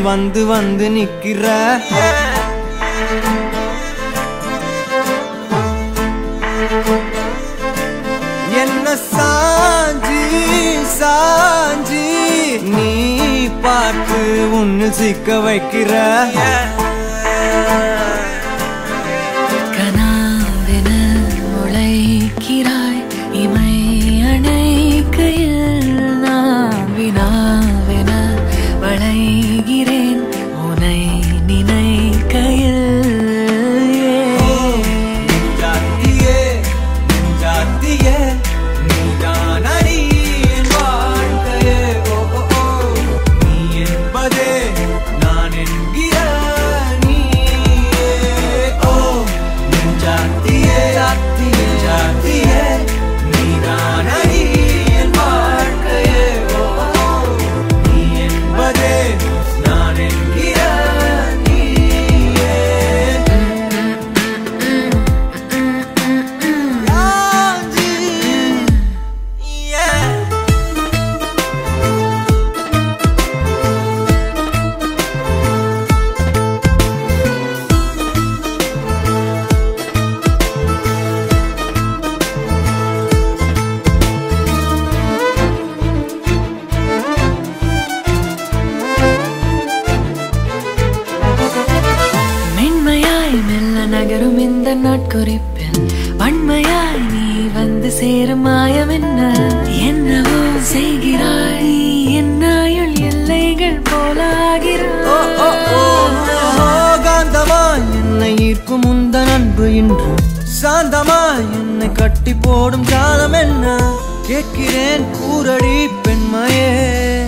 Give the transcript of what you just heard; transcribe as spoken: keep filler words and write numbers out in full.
வந்து வந்து நிக்கிற என்ன சாஞ்சி சாஞ்சி நீ பார்த்து உன்னு சிக்க வைக்கிற கனாவென முளைக்கிறாய் இமை அணைக்கையில் நான் வினாவென வளைகிறேன் உனை நினைக்கையில் நாட்குறிப்பில் வன்மையாய் நீ வந்து சேரும் மாயம் என்ன என்னவோ செய்கிறாய் என்னாயுள் எல்லைகள் போலாகிறாய் காந்தமாய் என்னை ஈர்க்கும் உந்தன் அன்பு இன்று சாந்தமாய் என்னை கட்டி போடும் காலம் என்ன கேட்கிறேன் கூரடி பெண்மையே